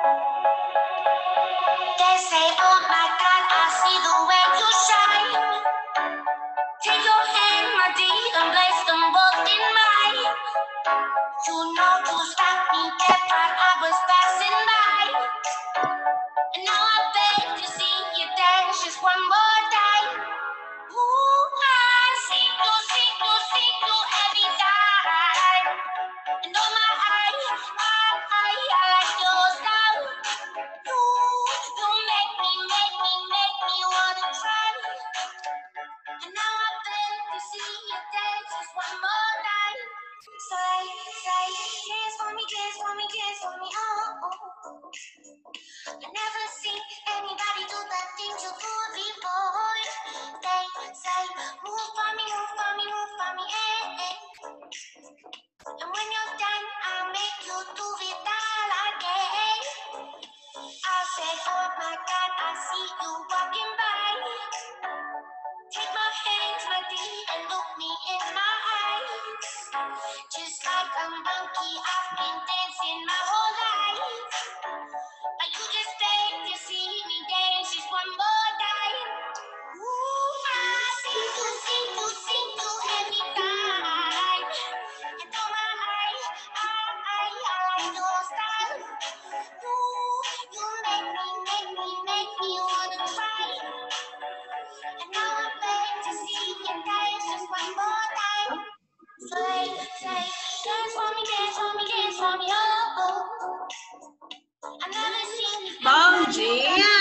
They say, oh my God, I see the way you shine. Take your hand, my dear, and place them both in mine. You know you stopped me dead while I was passing by. And now I beg to see you dance just one more time. Ooh, I see you every time. And oh my, I like your style. You make me wanna try. And now I beg to see you dance just one more time. Say, dance for me, oh. I never seen anybody do the things you do before. They say, move for me, eh. And when you're done, I'll make you do it all again. I said, oh my God, I see you walking by. Take my hands, my dear, and look me in my eyes. Just like a monkey, I've been dancing my whole life. But you just beg to see me dance just one more time. Ooh, I see you every time. And oh my, I like your style. You make me wanna cry. And now I'm back to see you dance just one more time. Say, dance for me, oh. I never seen Bom dia!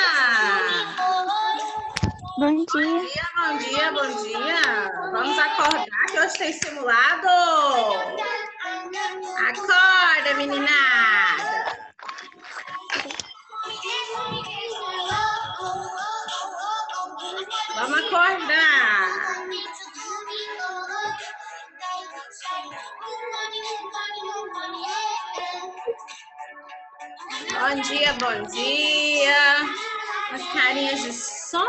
Bom dia. Bom dia! Vamos acordar que hoje tem simulado! Acorda, meninada! Vamos acordar! Bom dia! As carinhas de sono!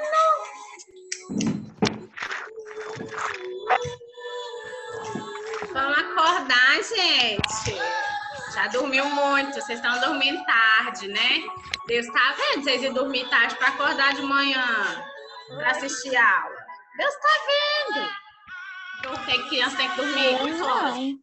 Vamos acordar, gente! Já dormiu muito, vocês estão dormindo tarde, né? Deus tá vendo vocês ir dormir tarde para acordar de manhã para assistir a aula. Deus tá vendo! Então, criança tem que dormir muito longe.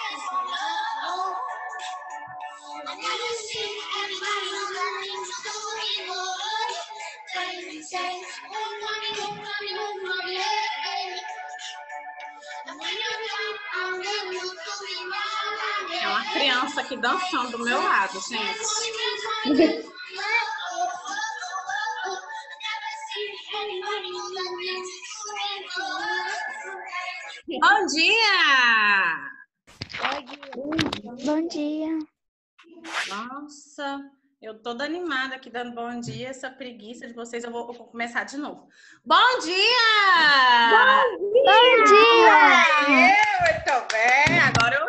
É uma criança aqui dançando do meu lado, gente. Bom dia! Bom dia. Nossa, eu toda animada aqui dando bom dia. Essa preguiça de vocês, eu vou começar de novo. Bom dia! Bom dia! Muito bem, agora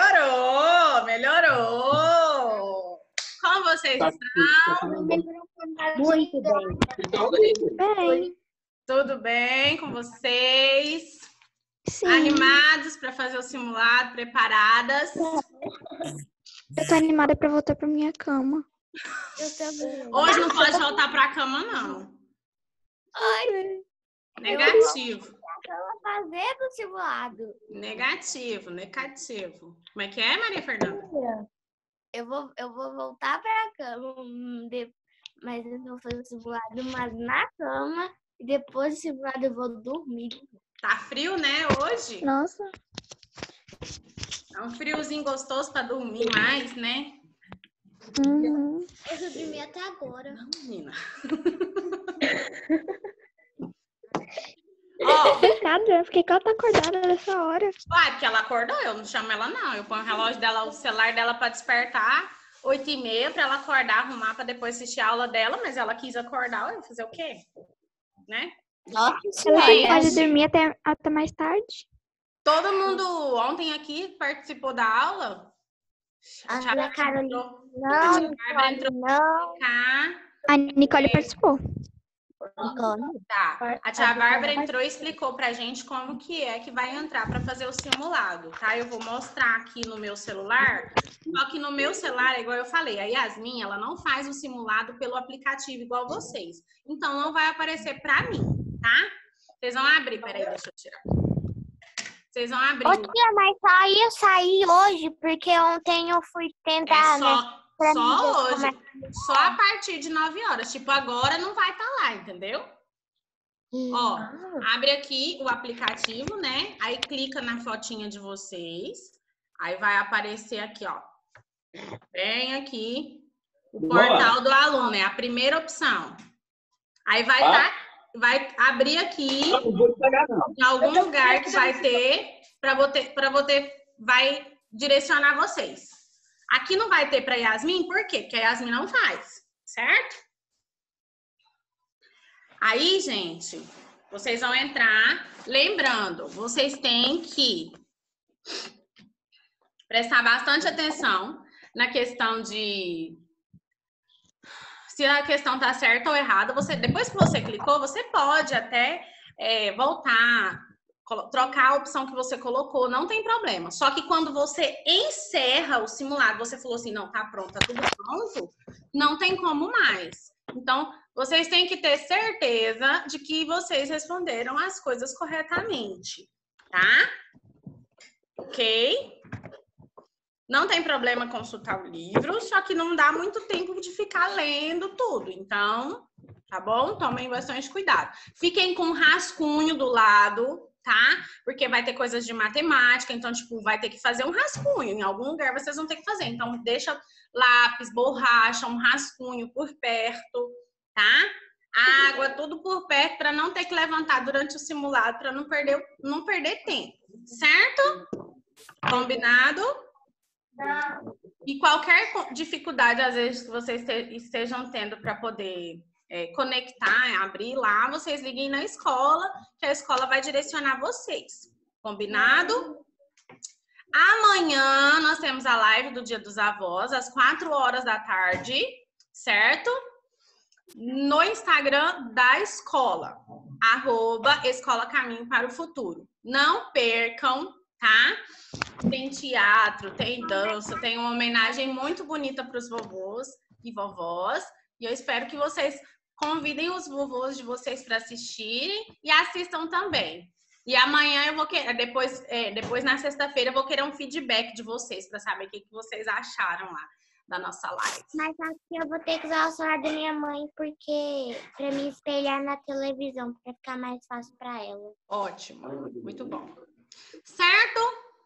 melhorou. Como vocês estão? Muito bem. Tudo bem com vocês? Sim. Animados para fazer o simulado, preparadas? Eu tô animada pra voltar pra minha cama. Eu também. Hoje não pode voltar para a cama, não. Ai, Negativo. eu fazendo o simulado. Negativo. Como é que é, Maria Fernanda? Eu vou voltar pra cama, mas eu vou fazer o simulado mas na cama. E depois do simulado eu vou dormir. Tá frio, né, hoje? Nossa. É um friozinho gostoso para dormir mais, né? Uhum. Eu já dormi até agora. Não, menina. Ó, Coitada, por que ela tá acordada nessa hora? vai, porque ela acordou, eu não chamo ela, não. Eu ponho o relógio dela, o celular dela para despertar, 8h30, para ela acordar, arrumar para depois assistir a aula dela, mas ela quis acordar, eu vou fazer o quê? Né? Nossa, Ela Gente. pode dormir até mais tarde? Todo mundo ontem aqui participou da aula? Ana Carolina. Bárbara entrou Não. cá. A Nicole participou. Tá. A tia Bárbara entrou e explicou pra gente como que é que vai entrar para fazer o simulado, tá? Eu vou mostrar aqui no meu celular. Só que no meu celular, igual eu falei, a Yasmin, ela não faz o simulado pelo aplicativo igual vocês. Então, não vai aparecer pra mim, tá? Vocês vão abrir, peraí, deixa eu tirar. Vocês vão abrir. Ô, tia, mas só ia sair hoje, porque ontem eu fui tentar, Só hoje. Só a partir de 9 horas. Tipo, agora não vai estar lá, entendeu? Ó, abre aqui o aplicativo, né? Aí clica na fotinha de vocês. Aí vai aparecer aqui, ó. Bem aqui. O portal do aluno, é a primeira opção. Aí vai abrir aqui em algum lugar que vai ter vai direcionar vocês. Aqui não vai ter para Yasmin, por quê? Porque a Yasmin não faz, certo? Aí, gente, vocês vão entrar. Lembrando, vocês têm que prestar bastante atenção na questão de se a questão tá certa ou errada. Depois que você clicou, você pode até voltar, trocar a opção que você colocou, não tem problema. Só que quando você encerra o simulado, você falou assim, não, tá pronto, tá tudo pronto, não tem como mais. Então, vocês têm que ter certeza de que vocês responderam as coisas corretamente, tá? Ok? Não tem problema consultar o livro, só que não dá muito tempo de ficar lendo tudo. Então, tá bom? Tomem bastante cuidado. Fiquem com um rascunho do lado, tá? Porque vai ter coisas de matemática, então, tipo, vai ter que fazer um rascunho. Em algum lugar vocês vão ter que fazer. Então, deixa lápis, borracha, um rascunho por perto, tá? Água, tudo por perto, para não ter que levantar durante o simulado, para não perder tempo, certo? Combinado? E qualquer dificuldade, às vezes, que vocês estejam tendo para poder conectar, abrir lá, vocês liguem na escola, que a escola vai direcionar vocês. Combinado? Amanhã nós temos a live do Dia dos Avós, às 4 horas da tarde, certo? No Instagram da escola, @Escola Caminho para o Futuro. Não percam, tá? Tem teatro, tem dança, tem uma homenagem muito bonita para os vovôs e vovós. E eu espero que vocês convidem os vovôs de vocês para assistirem e assistam também. E amanhã eu vou querer, depois na sexta-feira eu vou querer um feedback de vocês para saber o que vocês acharam lá da nossa live. Mas aqui eu vou ter que usar o celular da minha mãe para me espelhar na televisão, para ficar mais fácil para ela. Ótimo, muito bom. Certo?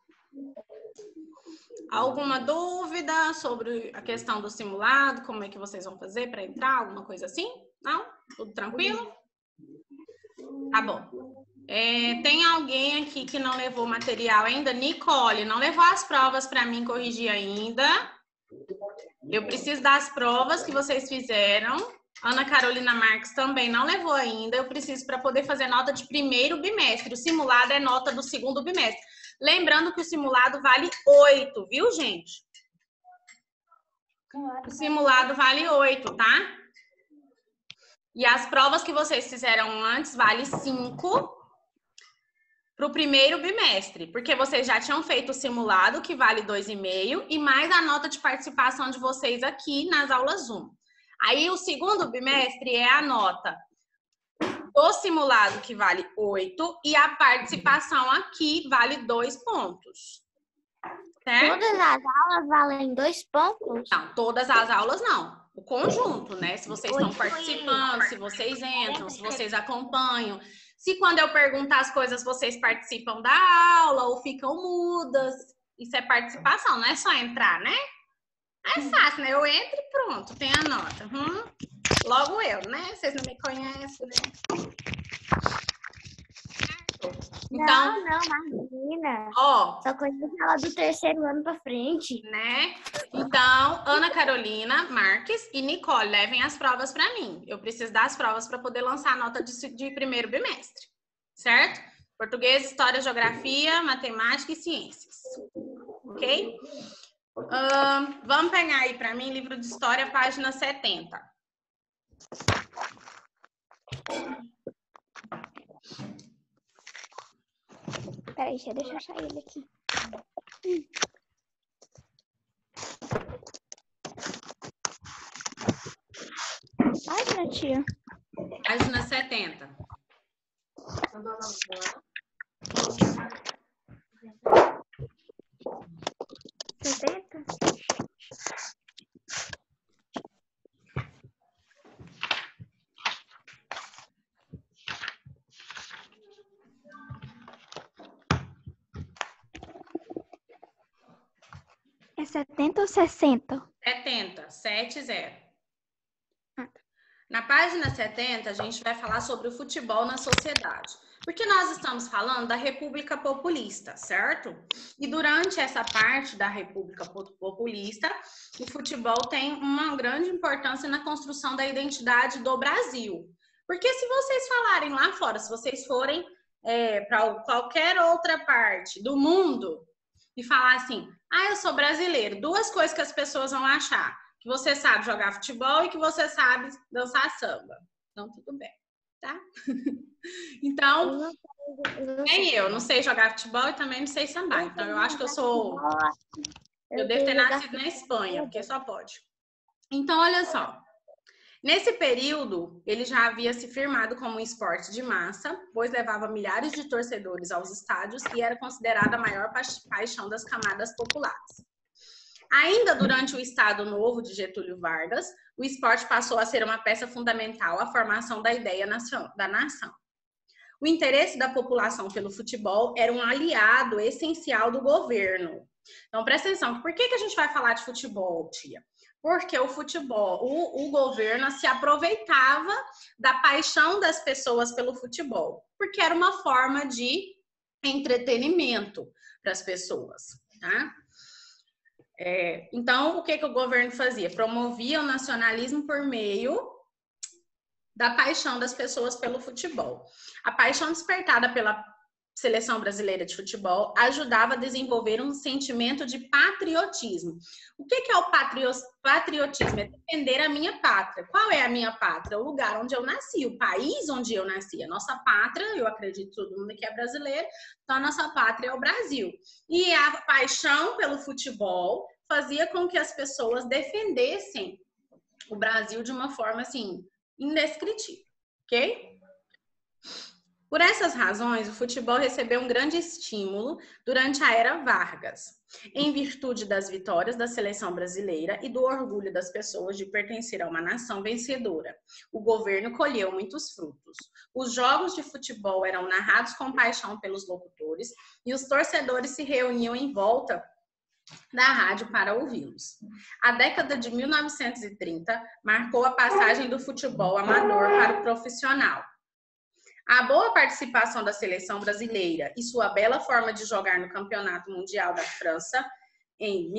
Alguma dúvida sobre a questão do simulado? Como é que vocês vão fazer para entrar? Alguma coisa assim? Não? Tudo tranquilo? Tá bom. Tem alguém aqui que não levou material ainda? Nicole, não levou as provas para mim corrigir ainda. Eu preciso das provas que vocês fizeram. Ana Carolina Marques também não levou ainda. Eu preciso para poder fazer nota de primeiro bimestre. O simulado é nota do segundo bimestre. Lembrando que o simulado vale 8, viu, gente? O simulado vale 8, tá? E as provas que vocês fizeram antes vale 5 para o primeiro bimestre, porque vocês já tinham feito o simulado, que vale 2,5, e mais a nota de participação de vocês aqui nas aulas Zoom. Aí, o segundo bimestre é a nota do simulado, que vale 8, e a participação aqui vale 2 pontos. Certo? Todas as aulas valem 2 pontos? Não, todas as aulas não. O conjunto, né? Se vocês estão participando, se vocês entram, se vocês acompanham. Se quando eu perguntar as coisas, vocês participam da aula ou ficam mudas. Isso é participação, não é só entrar, né? É fácil, né? Eu entro e pronto, tem a nota. Logo eu, né? Vocês não me conhecem, né? Então, não, imagina. Ó, Só conheço ela do terceiro ano pra frente. Né? Então, Ana Carolina Marques e Nicole, levem as provas para mim. Eu preciso das provas para poder lançar a nota de primeiro bimestre. Certo? Português, História, Geografia, Matemática e Ciências. Ok? Vamos pegar aí para mim, livro de História, página 70. Peraí, deixa eu achar ele aqui. Página, tia. Página 70. É 70 ou 60? 70, 70. Ah, tá. Na página 70, a gente vai falar sobre o futebol na sociedade. Porque nós estamos falando da República Populista, certo? E durante essa parte da República Populista, o futebol tem uma grande importância na construção da identidade do Brasil. Porque se vocês falarem lá fora, se vocês forem para qualquer outra parte do mundo e falar assim, eu sou brasileiro, duas coisas que as pessoas vão achar. Que você sabe jogar futebol e que você sabe dançar samba. Então, tudo bem, tá? Então, nem eu não sei jogar futebol e também não sei sambar. Então, eu acho que eu devo ter nascido na Espanha, porque só pode. Então, olha só. Nesse período, ele já havia se firmado como um esporte de massa, pois levava milhares de torcedores aos estádios e era considerada a maior paixão das camadas populares. Ainda durante o Estado Novo de Getúlio Vargas, o esporte passou a ser uma peça fundamental à formação da ideia da nação. O interesse da população pelo futebol era um aliado essencial do governo. Então, presta atenção, por que a gente vai falar de futebol, tia? Porque o futebol, o governo se aproveitava da paixão das pessoas pelo futebol, porque era uma forma de entretenimento para as pessoas, tá? Então, o que o governo fazia? Promovia o nacionalismo por meio da paixão das pessoas pelo futebol. A paixão despertada pela seleção brasileira de futebol ajudava a desenvolver um sentimento de patriotismo. O que é o patriotismo? É defender a minha pátria. Qual é a minha pátria? O lugar onde eu nasci, o país onde eu nasci. A nossa pátria, eu acredito que todo mundo aqui é brasileiro, então a nossa pátria é o Brasil. E a paixão pelo futebol fazia com que as pessoas defendessem o Brasil de uma forma, assim, indescritível, ok? Por essas razões, o futebol recebeu um grande estímulo durante a era Vargas, em virtude das vitórias da seleção brasileira e do orgulho das pessoas de pertencer a uma nação vencedora. O governo colheu muitos frutos. Os jogos de futebol eram narrados com paixão pelos locutores e os torcedores se reuniam em volta da rádio para ouvi-los. A década de 1930 marcou a passagem do futebol amador para o profissional. A boa participação da seleção brasileira e sua bela forma de jogar no Campeonato Mundial da França, em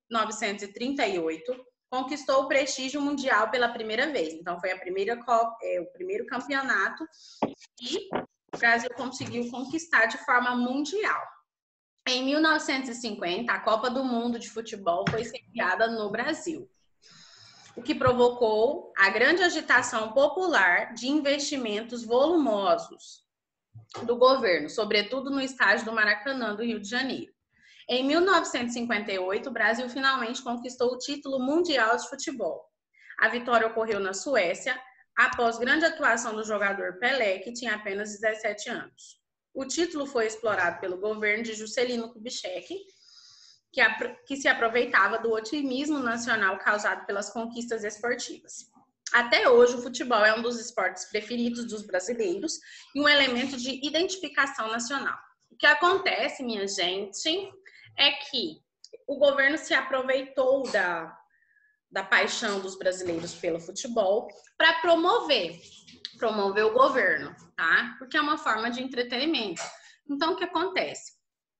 1938, conquistou o prestígio mundial pela primeira vez. Então, foi o primeiro campeonato que o Brasil conseguiu conquistar de forma mundial. Em 1950, a Copa do Mundo de Futebol foi sediada no Brasil, o que provocou a grande agitação popular de investimentos volumosos do governo, sobretudo no estádio do Maracanã, do Rio de Janeiro. Em 1958, o Brasil finalmente conquistou o título mundial de futebol. A vitória ocorreu na Suécia, após grande atuação do jogador Pelé, que tinha apenas 17 anos. O título foi explorado pelo governo de Juscelino Kubitschek, que se aproveitava do otimismo nacional causado pelas conquistas esportivas. Até hoje, o futebol é um dos esportes preferidos dos brasileiros e um elemento de identificação nacional. O que acontece, minha gente, é que o governo se aproveitou da paixão dos brasileiros pelo futebol para promover o governo, tá? Porque é uma forma de entretenimento. Então, o que acontece?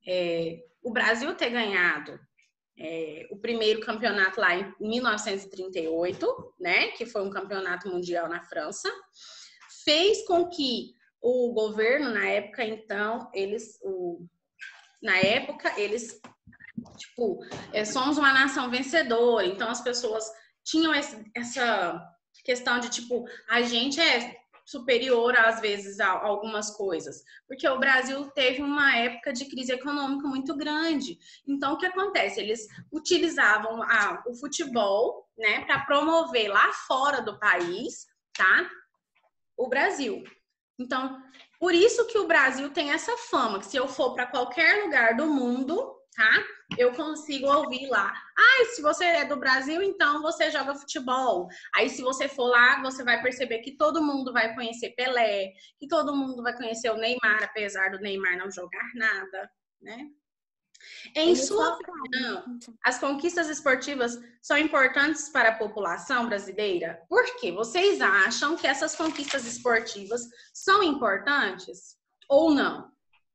O Brasil ter ganhado o primeiro campeonato lá em 1938, né, que foi um campeonato mundial na França, fez com que o governo, na época, então, eles somos uma nação vencedora, então as pessoas tinham essa questão de, tipo, a gente superior, às vezes, a algumas coisas? Porque o Brasil teve uma época de crise econômica muito grande. Então, o que acontece? Eles utilizavam o futebol, né, para promover lá fora do país, tá? O Brasil. Então, por isso que o Brasil tem essa fama, que se eu for para qualquer lugar do mundo, tá? Eu consigo ouvir lá. Se você é do Brasil, então você joga futebol. Aí, se você for lá, você vai perceber que todo mundo vai conhecer Pelé, que todo mundo vai conhecer o Neymar, apesar do Neymar não jogar nada, né? Em sua opinião, as conquistas esportivas são importantes para a população brasileira? Por quê? Vocês acham que essas conquistas esportivas são importantes ou não?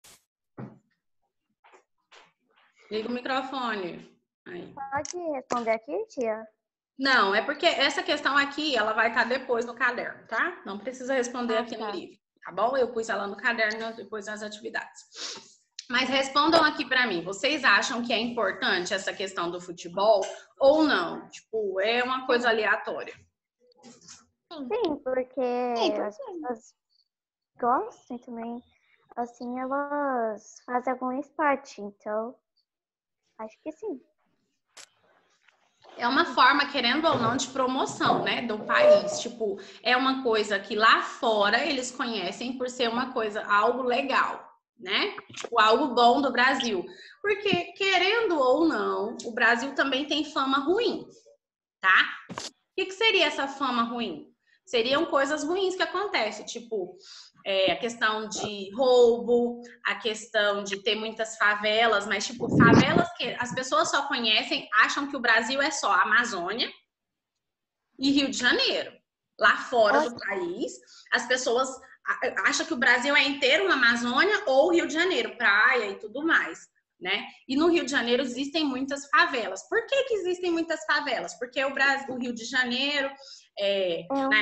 Liga o microfone. Aí. Pode responder aqui, tia? Não, é porque essa questão aqui, ela vai estar depois no caderno, tá? Não precisa responder aqui no livro, tá bom? Eu pus ela no caderno depois nas atividades. Mas respondam aqui para mim. Vocês acham que é importante essa questão do futebol ou não? Tipo, é uma coisa aleatória. Sim, porque as pessoas gostam também. Assim, elas fazem algum esporte. Então, acho que sim. É uma forma, querendo ou não, de promoção, né, do país. Tipo, é uma coisa que lá fora eles conhecem por ser uma coisa, algo legal, né? Tipo, algo bom do Brasil. Porque, querendo ou não, o Brasil também tem fama ruim, tá? O que seria essa fama ruim? Seriam coisas ruins que acontecem, tipo, a questão de roubo, a questão de ter muitas favelas, mas, tipo, favelas que as pessoas só conhecem, acham que o Brasil é só a Amazônia e Rio de Janeiro. Lá fora do país, as pessoas acham que o Brasil é inteiro uma Amazônia ou Rio de Janeiro, praia e tudo mais, né? E no Rio de Janeiro existem muitas favelas. Por que existem muitas favelas? Porque o Rio de Janeiro, na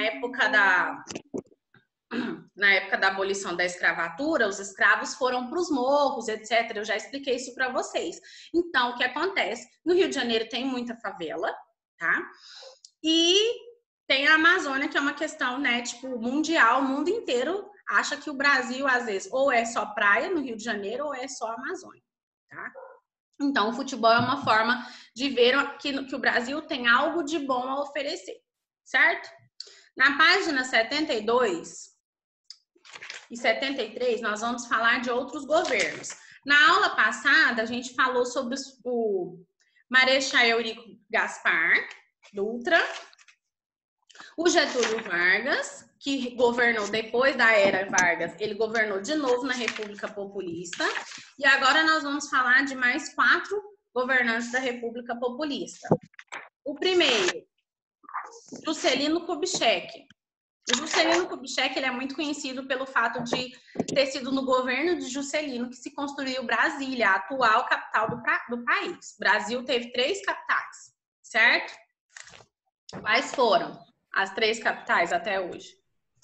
época da abolição da escravatura, os escravos foram para os morros, etc. Eu já expliquei isso para vocês. Então, o que acontece? No Rio de Janeiro tem muita favela, tá? E tem a Amazônia, que é uma questão, né, tipo, mundial, o mundo inteiro acha que o Brasil, às vezes, ou é só praia no Rio de Janeiro, ou é só Amazônia, tá? Então, o futebol é uma forma de ver que o Brasil tem algo de bom a oferecer, certo? Na página 72 e 73, nós vamos falar de outros governos. Na aula passada, a gente falou sobre o Marechal Eurico Gaspar Dutra, o Getúlio Vargas, que governou depois da era Vargas, ele governou de novo na República Populista. E agora nós vamos falar de mais 4 governantes da República Populista. O primeiro, Juscelino Kubitschek. O Juscelino Kubitschek, ele é muito conhecido pelo fato de ter sido no governo de Juscelino que se construiu Brasília, a atual capital do país. O Brasil teve 3 capitais, certo? Quais foram as 3 capitais até hoje?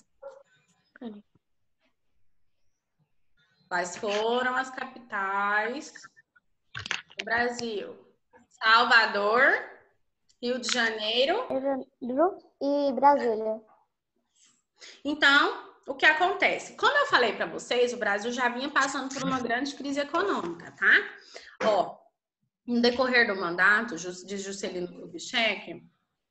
Quais foram as capitais do Brasil? Salvador, Rio de Janeiro e Brasília. Então, o que acontece? Como eu falei para vocês, o Brasil já vinha passando por uma grande crise econômica, tá? Ó, no decorrer do mandato de Juscelino Kubitschek,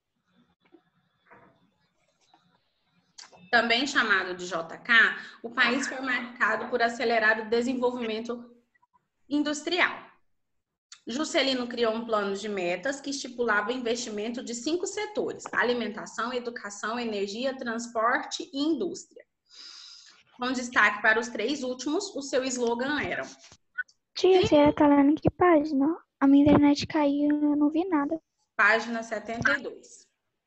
também chamado de JK, o país foi marcado por acelerado desenvolvimento industrial. Juscelino criou um plano de metas que estipulava o investimento de 5 setores: alimentação, educação, energia, transporte e indústria. Com destaque para os 3 últimos, o seu slogan era... Tia, você tá lendo em que página? A minha internet caiu e eu não vi nada. Página 72.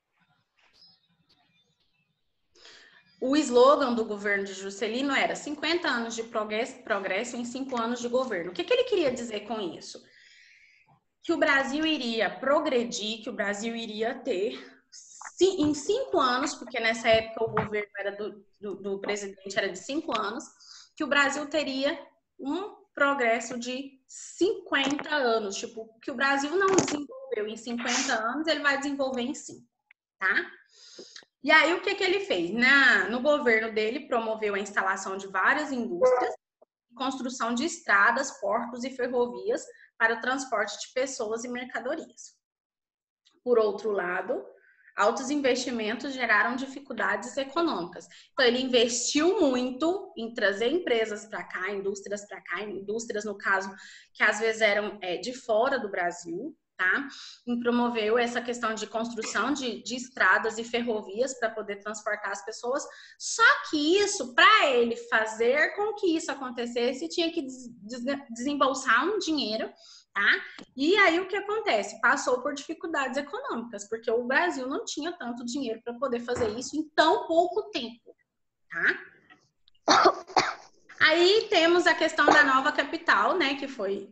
O slogan do governo de Juscelino era 50 anos de progresso em 5 anos de governo. O que ele queria dizer com isso? Que o Brasil iria progredir, que o Brasil iria ter, em 5 anos, porque nessa época o governo era do presidente era de 5 anos, que o Brasil teria um progresso de 50 anos. Tipo, que o Brasil não desenvolveu em 50 anos, ele vai desenvolver em 5, tá? E aí, o que ele fez? No governo dele, promoveu a instalação de várias indústrias, construção de estradas, portos e ferrovias para o transporte de pessoas e mercadorias. Por outro lado, altos investimentos geraram dificuldades econômicas. Então, ele investiu muito em trazer empresas para cá, indústrias, no caso, que às vezes eram de fora do Brasil, tá? E promoveu essa questão de construção de estradas e ferrovias para poder transportar as pessoas. Só que isso, para ele fazer com que isso acontecesse, tinha que desembolsar um dinheiro, tá? E aí o que acontece? Passou por dificuldades econômicas, porque o Brasil não tinha tanto dinheiro para poder fazer isso em tão pouco tempo, tá? Aí temos a questão da nova capital, né, que foi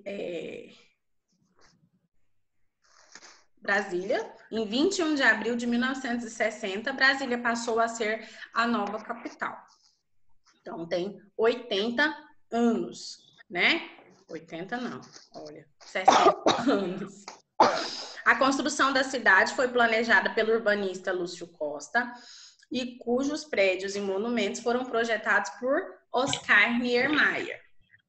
Brasília. Em 21 de abril de 1960, Brasília passou a ser a nova capital. Então, tem 80 anos, né? 80 não, olha, 60 anos. A construção da cidade foi planejada pelo urbanista Lúcio Costa e cujos prédios e monumentos foram projetados por Oscar Niemeyer.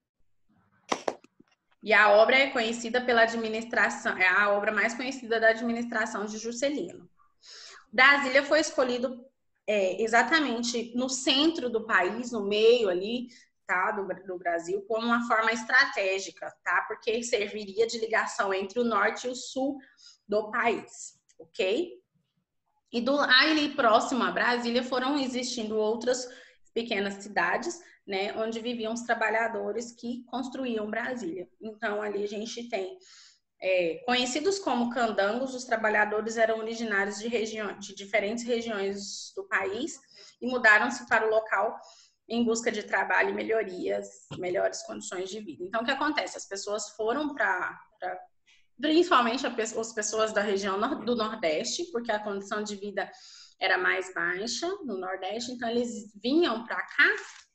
E a obra é conhecida pela administração, é a obra mais conhecida da administração de Juscelino. Brasília foi escolhido exatamente no centro do país, no meio ali, tá, do Brasil, como uma forma estratégica, tá? Porque serviria de ligação entre o norte e o sul do país, ok? E ali próximo a Brasília foram existindo outras pequenas cidades, né, onde viviam os trabalhadores que construíam Brasília. Então, ali a gente tem conhecidos como candangos, os trabalhadores eram originários de diferentes regiões do país e mudaram-se para o local em busca de trabalho e melhores condições de vida. Então, o que acontece? As pessoas foram principalmente as pessoas da região do Nordeste, porque a condição de vida era mais baixa no Nordeste, então eles vinham para cá,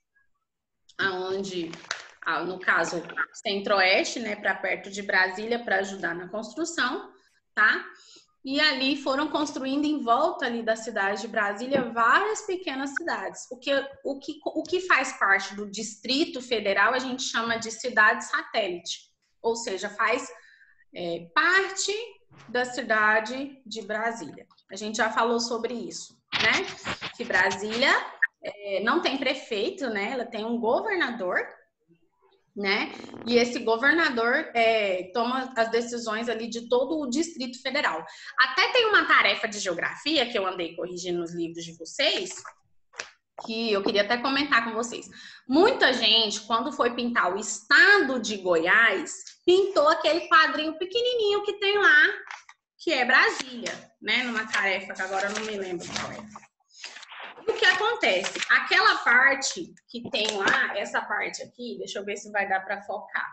aonde, no caso, Centro-Oeste, né, para perto de Brasília, para ajudar na construção, tá? E ali foram construindo em volta ali da cidade de Brasília várias pequenas cidades. O que faz parte do Distrito Federal a gente chama de cidade satélite, ou seja, faz parte da cidade de Brasília. A gente já falou sobre isso, né? Que Brasília não tem prefeito, né? Ela tem um governador, né? E esse governador toma as decisões ali de todo o Distrito Federal. Até tem uma tarefa de geografia que eu andei corrigindo nos livros de vocês, que eu queria até comentar com vocês. Muita gente, quando foi pintar o estado de Goiás, pintou aquele quadrinho pequenininho que tem lá, que é Brasília, né? Numa tarefa que agora eu não me lembro qual é. O que acontece? Aquela parte que tem lá, essa parte aqui, deixa eu ver se vai dar para focar.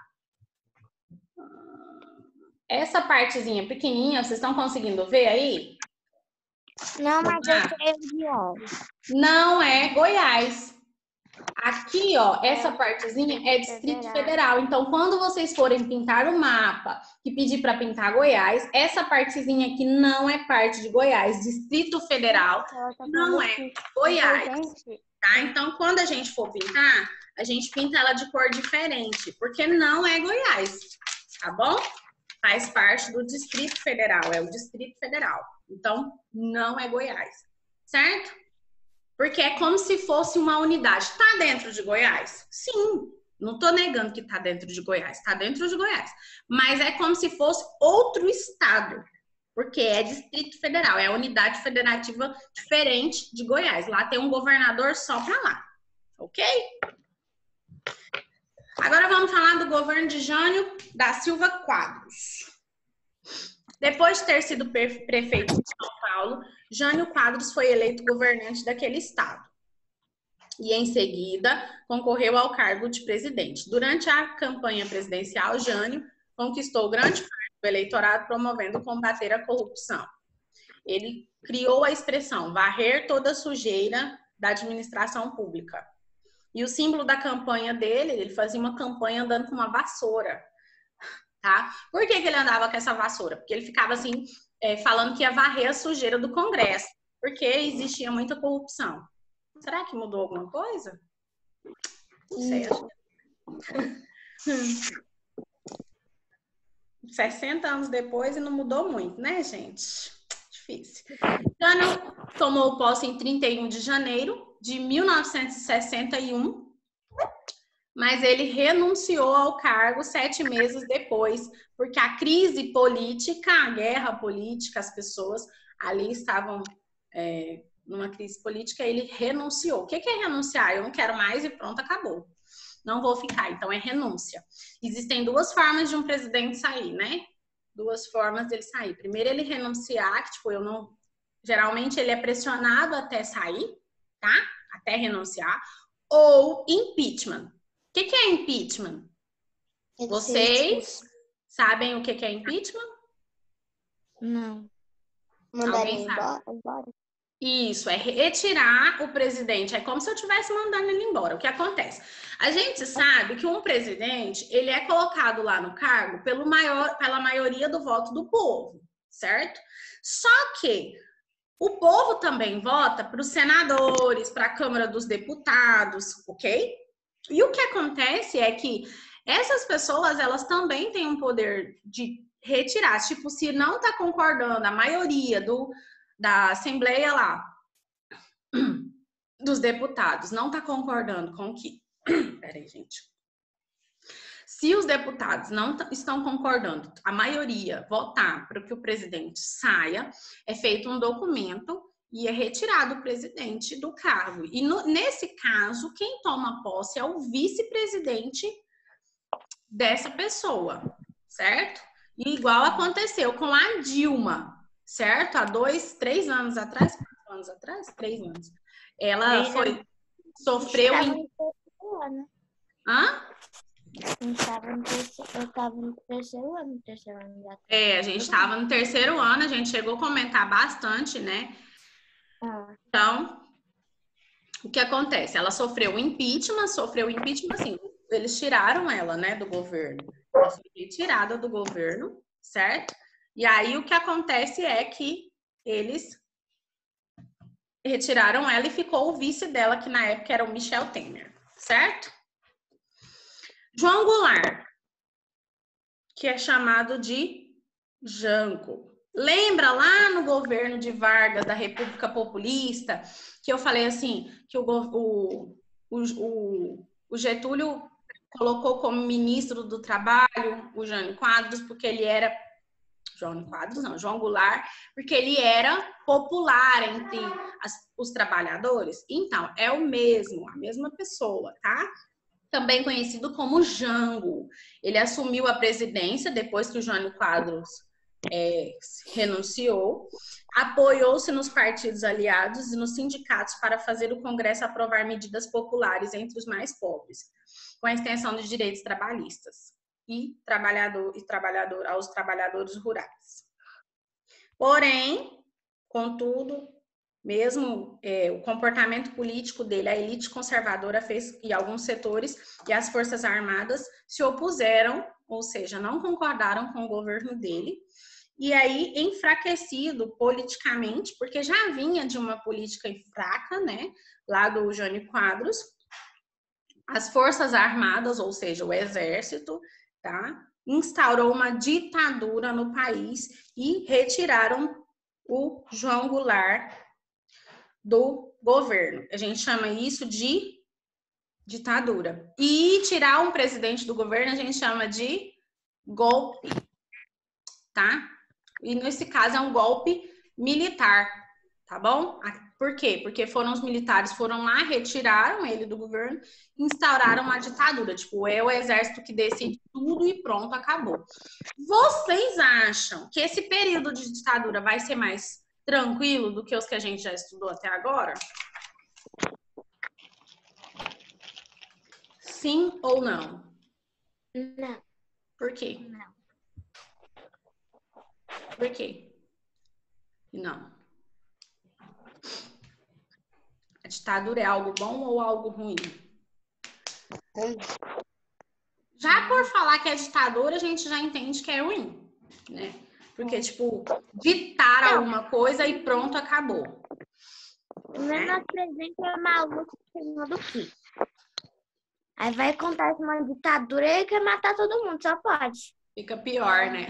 Essa partezinha pequenininha, vocês estão conseguindo ver aí? Não, mas eu sei de onde. Não é Goiás. Aqui, ó, essa partezinha é Distrito Federal. Então, quando vocês forem pintar o mapa e pedir para pintar Goiás, essa partezinha aqui não é parte de Goiás. Distrito Federal não é Goiás, tá? Então, quando a gente for pintar, a gente pinta ela de cor diferente, porque não é Goiás, tá bom? Faz parte do Distrito Federal, é o Distrito Federal. Então, não é Goiás, certo? Porque é como se fosse uma unidade. Está dentro de Goiás? Sim, não estou negando que está dentro de Goiás. Está dentro de Goiás. Mas é como se fosse outro estado. Porque é Distrito Federal. É a unidade federativa diferente de Goiás. Lá tem um governador só para lá. Ok? Agora vamos falar do governo de Jânio da Silva Quadros. Depois de ter sido prefeito de São Paulo, Jânio Quadros foi eleito governante daquele estado. E, em seguida, concorreu ao cargo de presidente. Durante a campanha presidencial, Jânio conquistou grande parte do eleitorado promovendo combater a corrupção. Ele criou a expressão varrer toda a sujeira da administração pública. E o símbolo da campanha dele, ele fazia uma campanha andando com uma vassoura. Tá? Por que ele andava com essa vassoura? Porque ele ficava assim, falando que ia varrer a sujeira do Congresso. Porque existia muita corrupção. Será que mudou alguma coisa? Não sei. 60 anos depois e não mudou muito, né, gente? Difícil. Cano tomou posse em 31 de janeiro de 1961, mas ele renunciou ao cargo 7 meses depois, porque a crise política, a guerra política, as pessoas ali estavam numa crise política, ele renunciou. O que é renunciar? Eu não quero mais e pronto, acabou. Não vou ficar, então é renúncia. Existem 2 formas de um presidente sair, né? 2 formas dele sair. Primeiro, ele renunciar, que tipo, eu não... Geralmente, ele é pressionado até sair, tá? Até renunciar. Ou impeachment. O que é impeachment? Vocês sabem o que é impeachment? Não. Alguém sabe? Embora? Isso, é retirar o presidente. É como se eu estivesse mandando ele embora. O que acontece? A gente sabe que um presidente, ele é colocado lá no cargo pela maioria do voto do povo, certo? Só que o povo também vota para os senadores, para a Câmara dos Deputados, ok? E o que acontece é que essas pessoas, elas também têm um poder de retirar. Tipo, se não está concordando a maioria da Assembleia lá, dos deputados, não está concordando com o que... Peraí, gente. Se os deputados não estão concordando, a maioria votar para que o presidente saia, é feito um documento e é retirado o presidente do cargo. E nesse caso, quem toma posse é o vice-presidente dessa pessoa, certo? E igual aconteceu com a Dilma, certo? Há 3 anos atrás, 4 anos atrás, 3 anos. Ela sofreu... Hã? Eu estava no terceiro ano já. A gente estava no 3º ano, a gente chegou a comentar bastante, né? Então, o que acontece? Ela sofreu impeachment assim, eles tiraram ela, né, do governo. Ela foi retirada do governo, certo? E aí o que acontece é que eles retiraram ela e ficou o vice dela, que na época era o Michel Temer, certo? João Goulart, que é chamado de Jango. Lembra lá no governo de Vargas, da República Populista, que eu falei assim, que o Getúlio colocou como ministro do Trabalho o Jânio Quadros, porque ele era... João Goulart, porque ele era popular entre os trabalhadores. Então, é a mesma pessoa, tá? Também conhecido como Jango. Ele assumiu a presidência depois que o Jânio Quadros renunciou, apoiou-se nos partidos aliados e nos sindicatos para fazer o Congresso aprovar medidas populares entre os mais pobres, com a extensão de direitos trabalhistas e aos trabalhadores rurais. Porém, contudo, mesmo o comportamento político dele, a elite conservadora fez, e alguns setores e as forças armadas se opuseram, ou seja, não concordaram com o governo dele, e aí enfraquecido politicamente, porque já vinha de uma política fraca, né, lá do Jânio Quadros, as forças armadas, ou seja, o exército, tá, instaurou uma ditadura no país e retiraram o João Goulart do governo. A gente chama isso de ditadura. E tirar um presidente do governo a gente chama de golpe, tá? E nesse caso é um golpe militar, tá bom? Por quê? Porque os militares foram lá, retiraram ele do governo, instauraram uma ditadura. Tipo, é o exército que decide tudo e pronto, acabou. Vocês acham que esse período de ditadura vai ser mais tranquilo do que os que a gente já estudou até agora? Sim ou não? Não. Por quê? Não. Por quê? Não. A ditadura é algo bom ou algo ruim? Já por falar que é ditadura, a gente já entende que é ruim, né? Porque, tipo, ditar alguma coisa e pronto, acabou. O menor presente é maluco senhor do quê? Aí vai contar uma ditadura e quer matar todo mundo, só pode. Fica pior, né?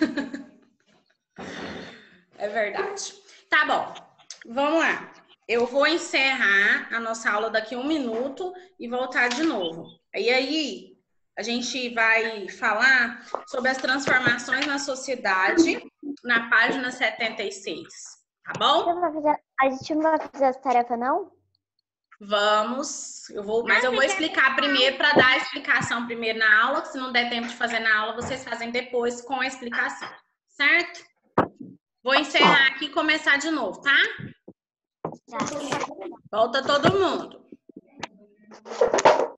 É verdade. Tá bom, vamos lá. Eu vou encerrar a nossa aula daqui a 1 minuto e voltar de novo. E aí, a gente vai falar sobre as transformações na sociedade na página 76, tá bom? A gente não vai fazer as tarefas, não? Vamos, mas eu vou explicar primeiro para dar a explicação primeiro na aula, que se não der tempo de fazer na aula, vocês fazem depois com a explicação, certo? Vou encerrar aqui e começar de novo, tá? Volta todo mundo.